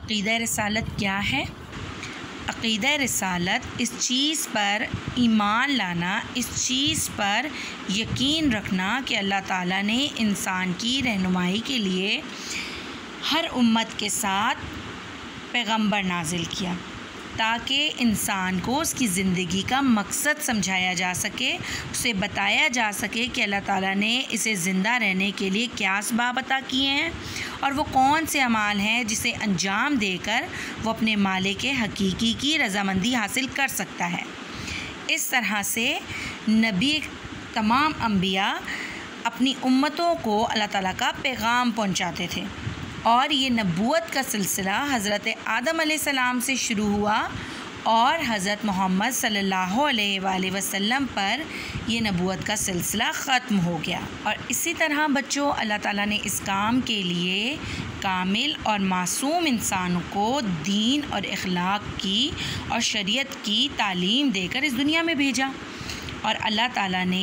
अक़ीदा रिसालत क्या है? अक़ीदा रिसालत इस चीज़ पर ईमान लाना, इस चीज़ पर यकीन रखना कि अल्लाह ताला ने इंसान की रहनुमाई के लिए हर उम्मत के साथ पैगंबर नाजिल किया ताकि इंसान को उसकी ज़िंदगी का मकसद समझाया जा सके, उसे बताया जा सके कि अल्लाह ताला ने इसे ज़िंदा रहने के लिए क्या असबाब अता किए हैं और वो कौन से अमाल हैं जिसे अंजाम देकर वो अपने मालिक हकीकी की रज़ामंदी हासिल कर सकता है। इस तरह से नबी तमाम अंबिया अपनी उम्मतों को अल्लाह ताला का पैगाम पहुंचाते थे और ये नबूवत का सिलसिला हज़रत आदम अलैहिस्सलाम से शुरू हुआ और हज़रत मोहम्मद सल्लल्लाहु अलैहि वसल्लम पर ये नबूवत का सिलसिला ख़त्म हो गया। और इसी तरह बच्चों, अल्लाह ताला ने इस काम के लिए कामिल और मासूम इंसानों को दीन और इखलाक की और शरीयत की तालीम देकर इस दुनिया में भेजा। और अल्लाह ताला ने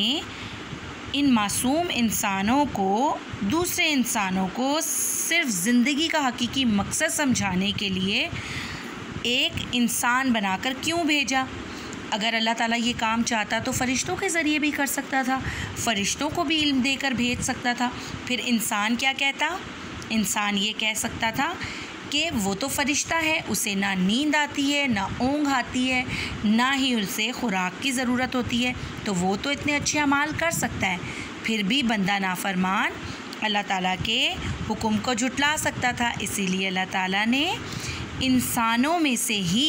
इन मासूम इंसानों को दूसरे इंसानों को सिर्फ़ ज़िंदगी का हकीकी मकसद समझाने के लिए एक इंसान बनाकर क्यों भेजा? अगर अल्लाह ताला ये काम चाहता तो फ़रिश्तों के ज़रिए भी कर सकता था, फ़रिश्तों को भी इल्म देकर भेज सकता था। फिर इंसान क्या कहता? इंसान ये कह सकता था कि वो तो फ़रिश्ता है, उसे ना नींद आती है, ना ऊँघ आती है, ना ही उसे खुराक की ज़रूरत होती है, तो वो तो इतने अच्छे अमाल कर सकता है। फिर भी बंदा नाफरमान अल्लाह ताला के हुक्म को झुटला सकता था। इसीलिए अल्लाह ताला ने इंसानों में से ही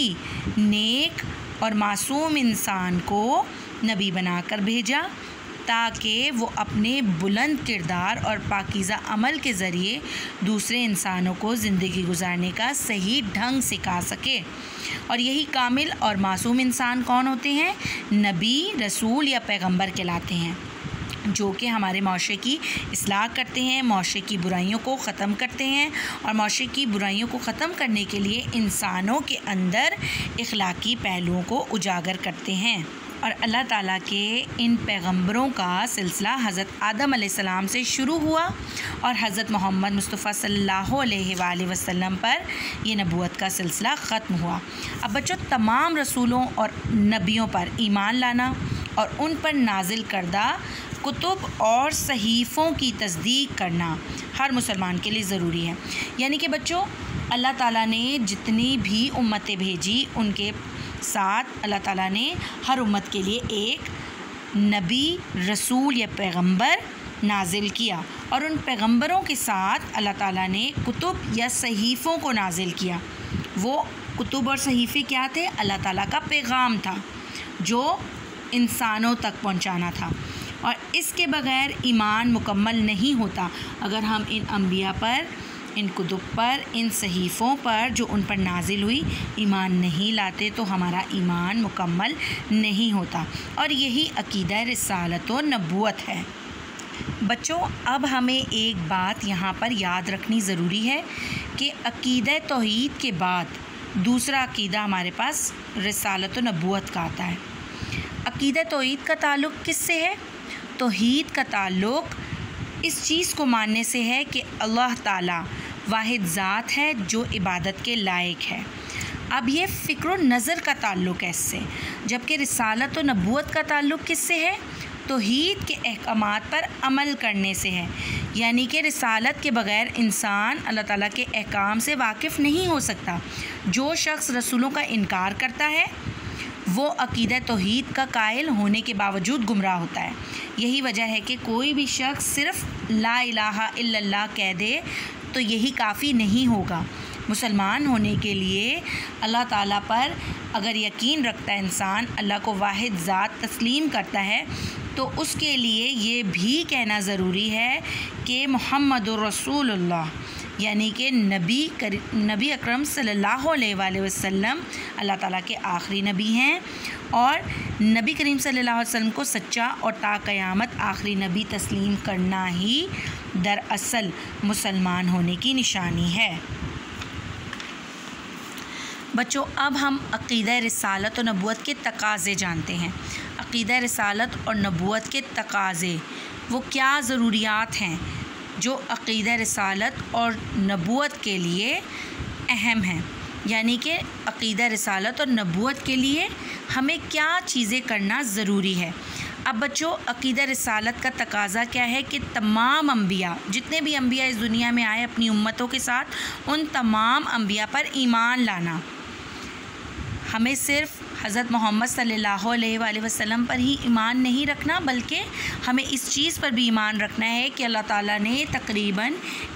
नेक और मासूम इंसान को नबी बनाकर भेजा ताकि वो अपने बुलंद किरदार और पाकीज़ा अमल के ज़रिए दूसरे इंसानों को ज़िंदगी गुजारने का सही ढंग सिखा सके। और यही कामिल और मासूम इंसान कौन होते हैं? नबी, रसूल या पैगंबर कहलाते हैं, जो कि हमारे माशरे की इस्लाह करते हैं, माशरे की बुराइयों को ख़त्म करते हैं और माशरे की बुराइयों को ख़त्म करने के लिए इंसानों के अंदर इखलाकी पहलुओं को उजागर करते हैं। और अल्लाह ताला के इन पैगंबरों का सिलसिला हज़रत आदम अलैहिस्सलाम से शुरू हुआ और हज़रत मोहम्मद मुस्तफ़ा सल्लल्लाहु अलैहि वसल्लम पर यह नबूवत का सिलसिला ख़त्म हुआ। अब बच्चों, तमाम रसूलों और नबियों पर ईमान लाना और उन पर नाजिल करदा कुतुब और सहीफ़ों की तस्दीक करना हर मुसलमान के लिए ज़रूरी है। यानी कि बच्चों, अल्लाह ताला ने जितनी भी उम्मतें भेजी उनके साथ अल्लाह ताला ने हर उम्मत के लिए एक नबी, रसूल या पैगंबर नाजिल किया और उन पैगंबरों के साथ अल्लाह ताला ने कुतुब या सहीफ़ों को नाजिल किया। वो कुतुब और सहीफ़े क्या थे? अल्लाह ताला का पैगाम था जो इंसानों तक पहुंचाना था और इसके बग़ैर ईमान मुकम्मल नहीं होता। अगर हम इन अंबिया पर, इन कुतुब पर, इन सहीफ़ों पर जो उन पर नाजिल हुई ईमान नहीं लाते तो हमारा ईमान मुकम्मल नहीं होता। और यही अक़ीदा रिसालत व नबूवत है। बच्चों, अब हमें एक बात यहाँ पर याद रखनी ज़रूरी है कि अक़ीदा तौहीद के बाद दूसरा अक़ीदा हमारे पास रिसालत व नबूवत का आता है। अक़ीदा तौहीद का ताल्लुक़ किससे है? तौहीद का ताल्लुक़ इस चीज़ को मानने से है कि अल्लाह ताला वाहिद ज़ात है जो इबादत के लायक है। अब ये फ़िक्र व नज़र का ताल्लुक़ है इससे, जबकि रिसालत व नबूवत का ताल्लुक़ किससे है? तौहीद के अहकामात पर अमल करने से है। यानी कि रिसालत के बग़ैर इंसान अल्लाह ताला के अहकाम से वाकिफ़ नहीं हो सकता। जो शख्स रसूलों का इनकार करता है वो अक़ीदा तौहीद का कायल होने के बावजूद गुमराह होता है। यही वजह है कि कोई भी शख्स सिर्फ़ ला इलाहा इल्लल्लाह कह दे तो यही काफ़ी नहीं होगा। मुसलमान होने के लिए अल्लाह ताला पर अगर यकीन रखता है इंसान, अल्लाह को वाहिद ज़ात तस्लीम करता है, तो उसके लिए ये भी कहना ज़रूरी है कि मुहम्मदुर रसूलुल्लाह यानी कि नबी अकरम सल्लल्लाहु अलैहि वसल्लम अल्लाह ताला के आखिरी नबी हैं और नबी करीम सल्लल्लाहु अलैहि वसल्लम को सच्चा और ता क़यामत आखिरी नबी तस्लीम करना ही दरअसल मुसलमान होने की निशानी है। बच्चों, अब हम अक़ीदा रिसालत और नबूवत के तकाज़े जानते हैं। अक़ीदा रिसालत और नबूवत के तकाज़े वो क्या ज़रूरियात हैं जो अक़ीदा रिसालत और नबूवत के लिए अहम हैं, यानी कि अक़ीदा रिसालत और नबूवत के लिए हमें क्या चीज़ें करना ज़रूरी है। अब बच्चों, अक़ीदा रिसालत का तकाज़ा क्या है कि तमाम अंबिया, जितने भी अंबिया इस दुनिया में आए अपनी उम्मतों के साथ, उन तमाम अंबिया पर ईमान लाना। हमें सिर्फ़ हज़रत मोहम्मद सल्लल्लाहु अलैहि वसल्लम पर ही ईमान नहीं रखना, बल्कि हमें इस चीज़ पर भी ईमान रखना है कि अल्लाह ताला ने तकरीबन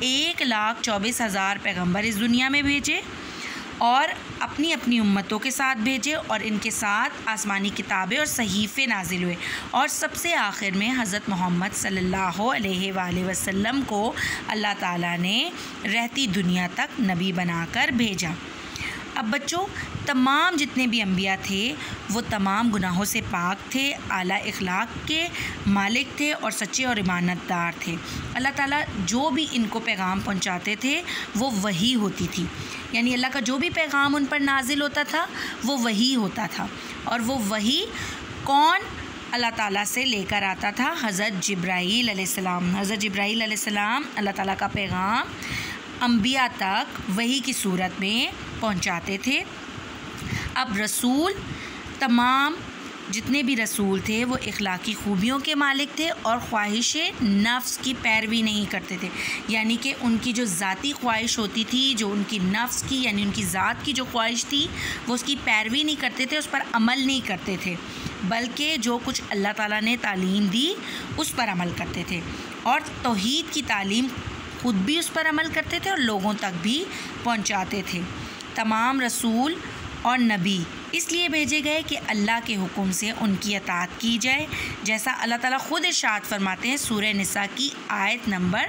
1,24,000 पैगम्बर इस दुनिया में भेजे और अपनी अपनी उम्मतों के साथ भेजे, और इनके साथ आसमानी किताबें और सहीफ़े नाजिल हुए, और सबसे आखिर में हज़रत मोहम्मद सल्लल्लाहु अलैहि वसल्लम को अल्लाह ताला ने रहती दुनिया तक नबी बनाकर भेजा। अब बच्चों, तमाम जितने भी अंबिया थे वो तमाम गुनाहों से पाक थे, आला इखलाक के मालिक थे और सच्चे और ईमानदार थे। अल्लाह ताला जो भी इनको पैगाम पहुंचाते थे वो वही होती थी, यानी अल्लाह का जो भी पैगाम उन पर नाजिल होता था वो वही होता था। और वो वही कौन अल्लाह ताला से लेकर आता था? हज़रत जिब्राईल अलैहिस्सलाम। हज़रत जिब्राईल अलैहिस्सलाम अल्लाह ताला का पैगाम अंबिया तक वही की सूरत में पहुंचाते थे। अब रसूल, तमाम जितने भी रसूल थे वो इखलाकी खूबियों के मालिक थे और ख्वाहिश नफ्स की पैरवी नहीं करते थे, यानी कि उनकी जो ज़ाती ख्वाहिश होती थी, जो उनकी नफ्स की यानी उनकी ज़ात की जो ख्वाहिश थी वो उसकी पैरवी नहीं करते थे, उस पर अमल नहीं करते थे, बल्कि जो कुछ अल्लाह ताला ने तालीम दी उस पर अमल करते थे, और तौहीद की तालीम खुद भी उस पर अमल करते थे और लोगों तक भी पहुंचाते थे। तमाम रसूल और नबी इसलिए भेजे गए कि अल्लाह के हुक्म से उनकी अताअत की जाए, जैसा अल्लाह ताला खुद इरशाद फरमाते हैं सूरह निसा की आयत नंबर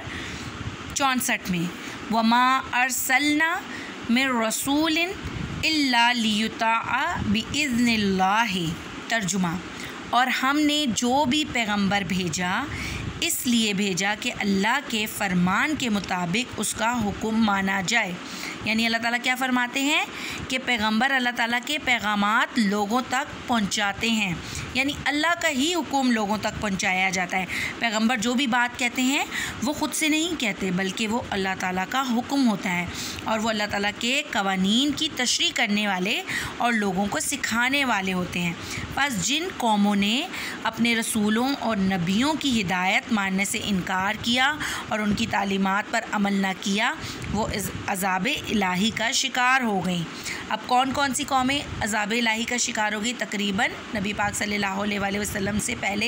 64 में, वमा अरसलना मिर रसूलिन इल्ला लियुताअ बिइज़्निल्लाहि। तर्जुमा, और हमने जो भी पैगंबर भेजा इसलिए भेजा कि अल्लाह के फ़रमान के मुताबिक उसका हुक्म माना जाए। यानी अल्लाह ताला क्या फ़रमाते हैं कि पैगंबर अल्लाह ताला के पैगामात लोगों तक पहुंचाते हैं, यानी अल्लाह का ही हुक्म लोगों तक पहुंचाया जाता है। पैगंबर जो भी बात कहते हैं वो ख़ुद से नहीं कहते, बल्कि वो अल्लाह ताला का हुक्म होता है, और वो अल्लाह ताला के कवानीन की तशरीह करने वाले और लोगों को सिखाने वाले होते हैं। बस जिन कौमों ने अपने रसूलों और नबियों की हिदायत मानने से इनकार किया और उनकी तालीमात पर अमल न किया, वो अज़ाब इलाही का शिकार हो गई। अब कौन कौन सी कौमें अज़ाब इलाही का शिकार हो गई? तकरीबन नबी पाक सल्लल्लाहु अलैहि वसल्लम से पहले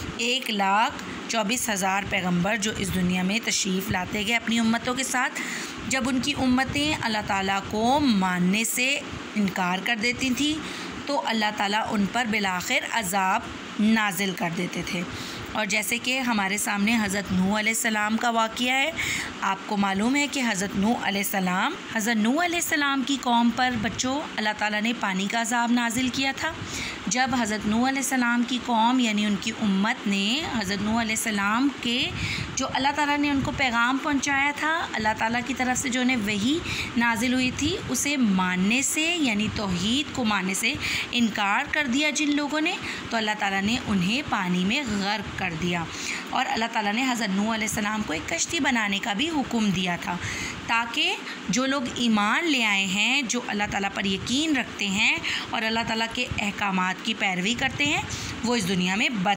1,24,000 पैगंबर जो इस दुनिया में तशरीफ़ लाते गए अपनी उम्मतों के साथ। जब उनकी उम्मतें अल्लाह ताला को मानने से इनकार कर देती थी तो अल्लाह ताला उन पर बिलाखिर अज़ाब नाजिल कर देते थे। और जैसे कि हमारे सामने हज़रत नूह अलैहिस्सलाम का वाक़या है, आपको मालूम है कि हज़रत नूह अलैहिस्सलाम की कौम पर बच्चों अल्लाह ताला ने पानी का अज़ाब नाजिल किया था। जब हज़रत नूह अलैहिस्सलाम की कौम यानी उनकी उम्मत ने हज़रत नूह अलैहिस्सलाम के जो अल्लाह ताला ने उनको पैगाम पहुंचाया था, अल्लाह ताला की तरफ से जो उन्हें वही नाजिल हुई थी, उसे मानने से यानी तौहीद को मानने से इनकार कर दिया जिन लोगों ने, तो अल्लाह ताला ने उन्हें पानी में गर्क कर दिया। और अल्लाह ताला ने हज़रत नूह अलैहिस्सलाम को एक कश्ती बनाने का भी हुक्म दिया था, ताकि जो लोग ईमान ले आए हैं, जो अल्लाह ताला पर यकीन रखते हैं और अल्लाह ताला के अहकामात की पैरवी करते हैं, वो इस दुनिया में बच